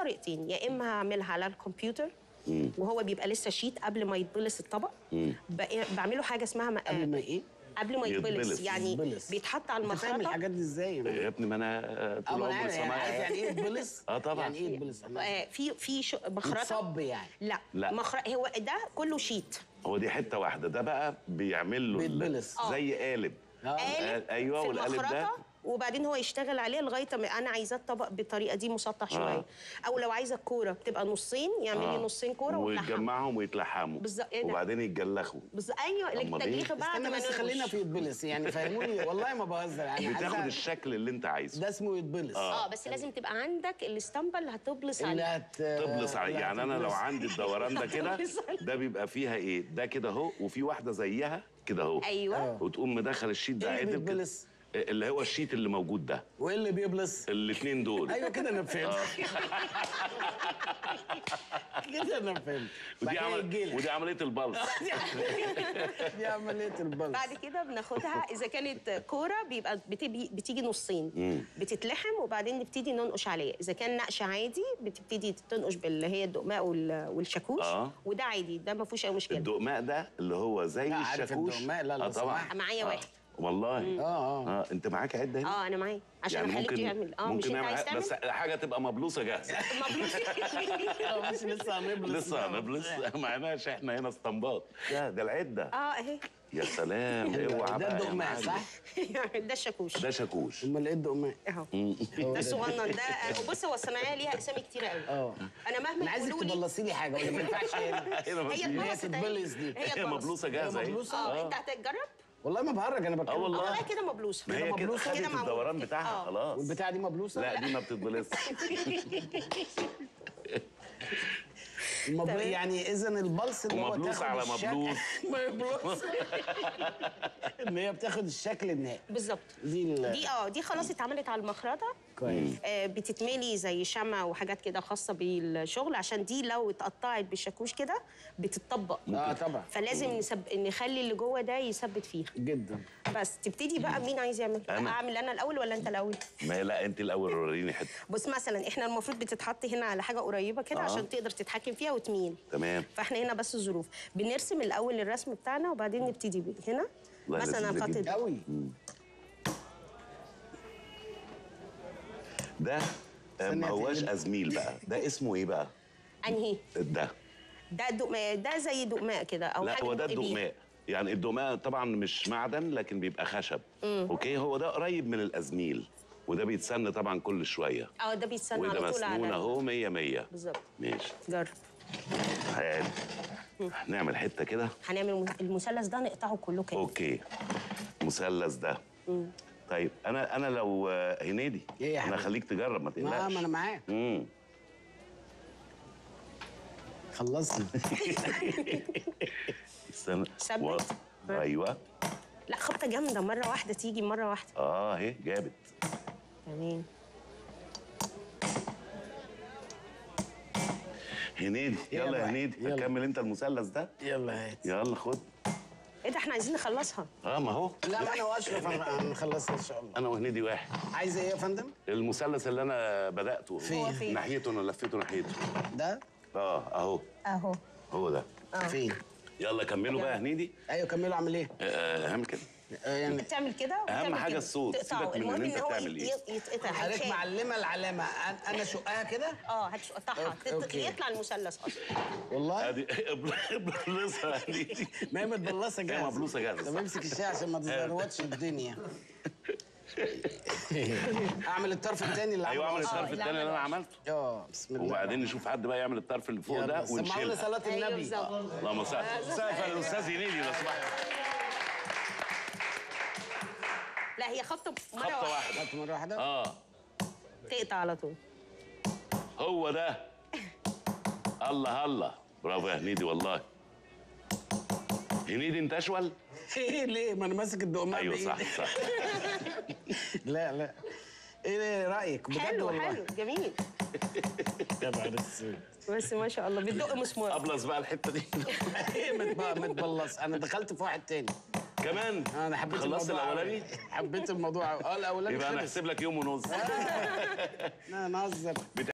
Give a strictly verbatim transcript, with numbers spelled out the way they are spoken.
طريقتين، يا اما هعملها على الكمبيوتر مم. وهو بيبقى لسه شيت قبل ما يتبلص الطبق. بعمله حاجه اسمها قبل ما ايه؟ قبل ما يتبلص، يعني يتبلس. بيتحط على المخرطه. بتعمل الحاجات دي ازاي يا ابني؟ ما انا طول عمري صنايعي. عارف يعني ايه يتبلس؟ اه طبعا. يعني ايه يتبلس؟ آه في في مخرطه صب يعني. لا لا مخرطه، هو ده كله شيت. هو دي حته واحده، ده بقى بيعمل له بيتبلس زي قالب. قالب ايوه، والقالب ده وبعدين هو يشتغل عليه لغايه ما انا عايزاه الطبق بالطريقه دي مسطح شويه. آه. او لو عايزه الكوره بتبقى نصين، يعمل لي آه. نصين كوره ويتجمعهم ويتلحموا بالظبط. وبعدين يتجلخوا بالظبط. ايوه التجليخ بعد ما بس خلينا في يتبلس يعني، فهموني والله ما بهزر يعني. بتاخد الشكل اللي انت عايزه، ده اسمه يتبلس. اه, آه بس لازم تبقى عندك الاسطمبه اللي هتبلص عليه، اللي هت... تبلص عليه. يعني انا لو عندي الدوران ده كده، ده بيبقى فيها ايه؟ ده كده اهو، وفي واحده زيها كده اهو. ايوه. وتقوم مدخل الشيت ده عدل كده، اللي هو الشيت اللي موجود ده. وايه اللي بيبلص؟ الاثنين دول. ايوه كده انا فهمت. كده انا فهمت. ودي عمل... ودي عمليه البلص. دي عمليه البلص. بعد كده بناخدها، اذا كانت كوره بيبقى بتبي... بتيجي نصين. مم. بتتلحم وبعدين نبتدي ننقش عليها. اذا كان نقش عادي بتبتدي تنقش باللي هي الدقماء وال... والشاكوش. آه. وده عادي، ده ما فيهوش اي مشكله. الدقماء ده اللي هو زي لا الشاكوش. عارف الدقماء. لا لا آه طبعا. معايا واحد. والله. اه اه اه انت معاك عده هنا؟ اه انا معايا عشان يعني اخليك تعمل. اه مش انت عايز تعمل، بس حاجه تبقى مبلوصه جاهزه. مبلوصه. مش لسه هنبلص. لسه هنبلص. معناش احنا هنا اسطمبات. ده ده العده. اه اهي. يا سلام. اوعى ده الدقماء صح؟ ده الشاكوش. ده شاكوش. امال ايه الدقماء؟ اهو. ده الصغنن ده. بص هو الصناعيه ليها اسامي كتيره قوي. اه انا مهما انا عايزك تبلصي لي حاجه ولا ما ينفعش هنا؟ هي تتبلص دي. هي مبلوصه جاهزه. هي مبلوصه. اه انت هتجرب؟ والله ما بهرج انا بتكلم. اه والله. اه كده مبلوصه. ما هي كده خدت الدوران بتاعها خلاص. والبتاعه دي مبلوصه؟ لا دي ما بتتبلصش. المبل... يعني اذا البلص اللي هو مبلوص على مبلوص. مبلوص. ان هي بتاخد الشكل النهائي. بالظبط. دي ال... دي اه دي خلاص اتعملت على المخرطه. كويس. آه بتتملي زي شمع وحاجات كده خاصه بالشغل، عشان دي لو اتقطعت بالشاكوش كده بتتطبق. اه طبعا. فلازم نسب... نخلي اللي جوه ده يثبت فيها جدا. بس تبتدي بقى. مين عايز يعمل؟ أنا. اعمل انا الاول ولا انت الاول؟ ما لا انت الاول، وريني حته. بص مثلا احنا المفروض بتتحط هنا على حاجه قريبه كده. آه. عشان تقدر تتحكم فيها وتميل. تمام. فاحنا هنا بس الظروف بنرسم الاول الرسم بتاعنا وبعدين نبتدي هنا. مثلا هنحط قوي. ده ما هواش ازميل بقى. ده اسمه ايه بقى؟ انهي؟ ده ده دقماء. ده زي دقماء كده او لا حاجه. هو ده الدقماء. يعني الدقماء طبعا مش معدن لكن بيبقى خشب. مم. اوكي. هو ده قريب من الازميل، وده بيتسن طبعا كل شويه. اه ده بيتسن على طول. وده مسنون اهو مية مية. بالظبط. ماشي. جرب. تعالى نعمل حته كده. هنعمل المثلث ده نقطعه كله كده. اوكي. المثلث ده. مم. طيب انا انا لو هنيدي ايه انا خليك تجرب ما تقلقش. ما انا معاك. امم خلصنا. استنى. ثبت. و... ايوه. لا خبطه جامده مره واحده تيجي مره واحده. اه اهي جابت. تمام. هنيدي يلا يا هنيدي هتكمل انت المثلث ده. يلا هات. يلا خد. ايه ده احنا عايزين نخلصها. اه ما هو. لا ما انا واشرف هنخلصها ان شاء الله. انا وهنيدي واحد. عايز ايه يا فندم؟ المثلث اللي انا بدأته. فين؟ فين؟ ناحيته انا لفيته ناحيته. ده؟ اه اهو. اهو. هو ده. آه. فين؟ يلا كملوا بقى يا هنيدي. ايوه كملوا. اعمل ايه؟ آه اعمل كده. يعني بتعمل كده اهم حاجه كده. الصوت. سيبك من ان انت بتعمل ايه. يتقطع. حضرتك معلمه العلامه. انا اشقها كده؟ اه هتقطعها يطلع المثلث اصلا. والله ادي ابلصها دي. ما هي متبلصه جاهزه. هي مبلوصه جاهزه. طب امسك الشاي عشان ما تزروتش الدنيا. اعمل الطرف الثاني اللي ايوه اعمل الطرف الثاني اللي انا عملته. اه بسم الله. وبعدين نشوف حد بقى يعمل الطرف اللي فوق ده ونشيلها. سمعوا لي صلاه النبي. اللهم صل. سقف الاستاذ هنيدي لو سمحت. لا هي خبطه مره خبطه واحده. خبطه مره واحده. اه تقطع على طول. هو ده. الله الله برافو يا هنيدي والله. هنيدي انت اشول؟ ايه ليه؟ ما انا ماسك الدقماء. ايوه صح صح. لا لا. ايه رايك؟ بجد حلو والله. حلو جميل. يا نهار اسود. بس ما شاء الله بتدق مسمار. ابلص بقى الحته دي. متبلص. انا دخلت في واحد تاني كمان. انا حبيت خلصت الاولاني. حبيت الموضوع. اه الاولاني يبقى انا هحسب لك يوم ونص. انا نهزر.